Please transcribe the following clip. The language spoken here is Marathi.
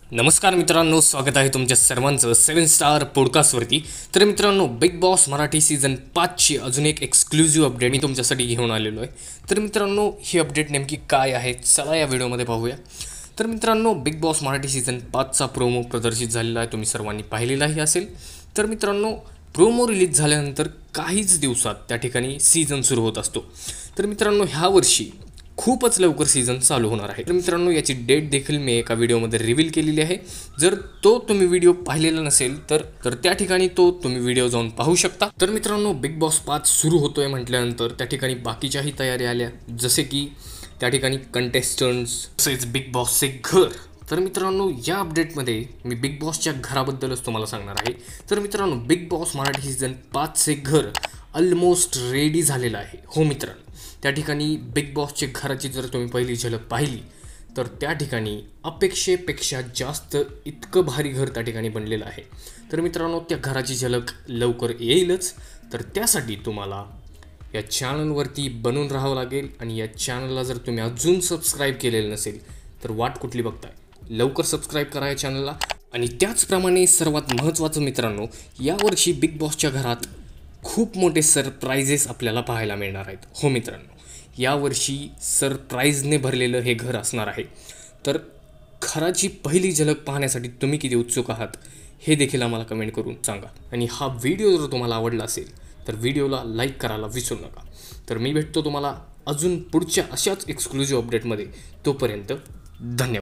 नमस्कार मित्रांनो, स्वागत आहे तुमच्या सर्वांचं 7 स्टार पॉडकास्टवरती। तर मित्रांनो, बिग बॉस मराठी सीझन 5ची अजून एक एक्सक्लुझिव्ह अपडेट मी तुमच्यासाठी घेऊन आलेलो आहे। तर मित्रांनो, ही अपडेट नेमकी काय आहे चला या व्हिडिओमध्ये पाहूया। तर मित्रांनो, बिग बॉस मराठी सीझन 5चा प्रोमो प्रदर्शित झालेला आहे, तुम्ही सर्वांनी पाहिलेलाही असेल। तर मित्रांनो, प्रोमो रिलीज झाल्यानंतर काहीच दिवसात त्या ठिकाणी सीझन सुरू होत असतो। तर मित्रांनो, ह्या वर्षी खूपच लवकर सीझन चालू होणार आहे। तर मित्रांनो, याची डेट देखील मी एका व्हिडिओमध्ये रिव्हील केलेली आहे। जर तो तुम्ही व्हिडिओ पाहिलेला नसेल तर त्या ठिकाणी तो तुम्ही व्हिडिओ जाऊन पाहू शकता। तर मित्रांनो, बिग बॉस 5 सुरू होतोय म्हटल्यानंतर त्या ठिकाणी बाकीच्याही तयारी आल्या, जसे की त्या ठिकाणी कंटेस्टंट्स तसेच बिग बॉसचे घर। तर मित्रांनो, या अपडेटमध्ये मी बिग बॉसच्या घराबद्दलच तुम्हाला सांगणार आहे। तर मित्रांनो, बिग बॉस मराठी सीझन 5चे घर ऑलमोस्ट रेडी झालेलं आहे। हो मित्रांनो, त्या ठिकाणी बिग बॉसचे घराची जर तुम्ही पहिली झलक पाहिली तर त्या ठिकाणी अपेक्षेपेक्षा जास्त इतकं भारी घर त्या ठिकाणी बनलेलं आहे। तर मित्रांनो, त्या घराची झलक लवकर येईलच। तर त्यासाठी तुम्हाला या चॅनलवरती बनून राहावं लागेल, आणि या चॅनलला जर तुम्ही अजून सबस्क्राईब केलेलं नसेल तर वाट कुठली बघताय, लवकर सबस्क्राईब करा या चॅनलला। आणि त्याचप्रमाणे सर्वात महत्त्वाचं मित्रांनो, यावर्षी बिग बॉसच्या घरात खूप मोठे सरप्राइजेस आपल्याला पाहायला मिळणार आहेत। हो मित्रांनो, यावर्षी सरप्राईजने भरलेलं हे घर असणार आहे। तर घराची पहिली झलक पाहण्यासाठी तुम्ही किती उत्सुक आहात हे देखील आम्हाला कमेंट करून सांगा। आणि हा व्हिडिओ जर तुम्हाला आवडला असेल तर व्हिडिओला लाईक करायला विसरू नका। तर मी भेटतो तुम्हाला अजून पुढच्या अशाच एक्सक्लुझिव्ह अपडेटमध्ये। तोपर्यंत धन्यवाद।